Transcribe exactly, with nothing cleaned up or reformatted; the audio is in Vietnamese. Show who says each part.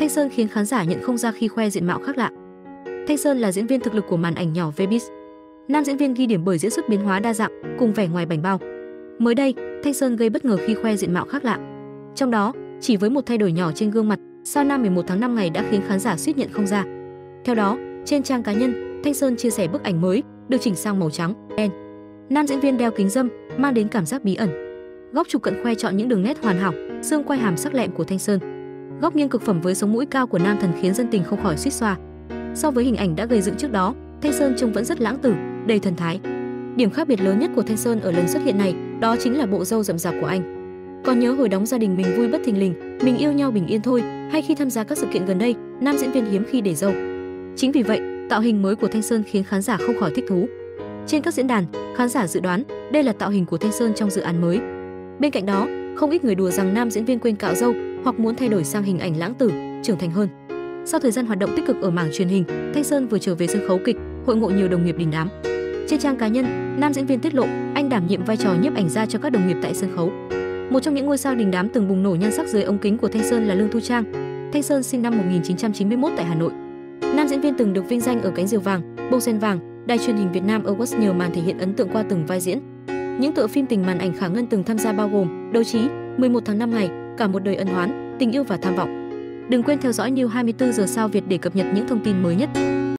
Speaker 1: Thanh Sơn khiến khán giả nhận không ra khi khoe diện mạo khác lạ. Thanh Sơn là diễn viên thực lực của màn ảnh nhỏ vê bê i ét. Nam diễn viên ghi điểm bởi diễn xuất biến hóa đa dạng cùng vẻ ngoài bảnh bao. Mới đây, Thanh Sơn gây bất ngờ khi khoe diện mạo khác lạ. Trong đó, chỉ với một thay đổi nhỏ trên gương mặt, sao Nam mười một tháng năm ngày đã khiến khán giả suýt nhận không ra. Theo đó, trên trang cá nhân, Thanh Sơn chia sẻ bức ảnh mới được chỉnh sang màu trắng, đen. Nam diễn viên đeo kính râm, mang đến cảm giác bí ẩn. Góc chụp cận khoe chọn những đường nét hoàn hảo, xương quai hàm sắc lẹm của Thanh Sơn. Góc nghiêng cực phẩm với sống mũi cao của nam thần khiến dân tình không khỏi suýt xoa. So với hình ảnh đã gây dựng trước đó, Thanh Sơn trông vẫn rất lãng tử, đầy thần thái. Điểm khác biệt lớn nhất của Thanh Sơn ở lần xuất hiện này, đó chính là bộ râu rậm rạp của anh. Còn nhớ hồi đóng Gia đình mình vui bất thình lình, mình yêu nhau bình yên thôi, hay khi tham gia các sự kiện gần đây, nam diễn viên hiếm khi để râu. Chính vì vậy, tạo hình mới của Thanh Sơn khiến khán giả không khỏi thích thú. Trên các diễn đàn, khán giả dự đoán đây là tạo hình của Thanh Sơn trong dự án mới. Bên cạnh đó, không ít người đùa rằng nam diễn viên quên cạo râu hoặc muốn thay đổi sang hình ảnh lãng tử, trưởng thành hơn. Sau thời gian hoạt động tích cực ở mảng truyền hình, Thanh Sơn vừa trở về sân khấu kịch, hội ngộ nhiều đồng nghiệp đình đám. Trên trang cá nhân, nam diễn viên tiết lộ anh đảm nhiệm vai trò nhiếp ảnh gia cho các đồng nghiệp tại sân khấu. Một trong những ngôi sao đình đám từng bùng nổ nhan sắc dưới ống kính của Thanh Sơn là Lương Thu Trang. Thanh Sơn sinh năm một nghìn chín trăm chín mươi mốt tại Hà Nội. Nam diễn viên từng được vinh danh ở Cánh diều vàng, Bông sen vàng, Đài truyền hình Việt Nam Awards nhờ màn thể hiện ấn tượng qua từng vai diễn. Những tựa phim tình màn ảnh Khả Ngân từng tham gia bao gồm Đấu trí, mười một tháng năm ngày, Cả một đời ân oán, Tình yêu và tham vọng. Đừng quên theo dõi News hai mươi tư giờ sao Việt để cập nhật những thông tin mới nhất.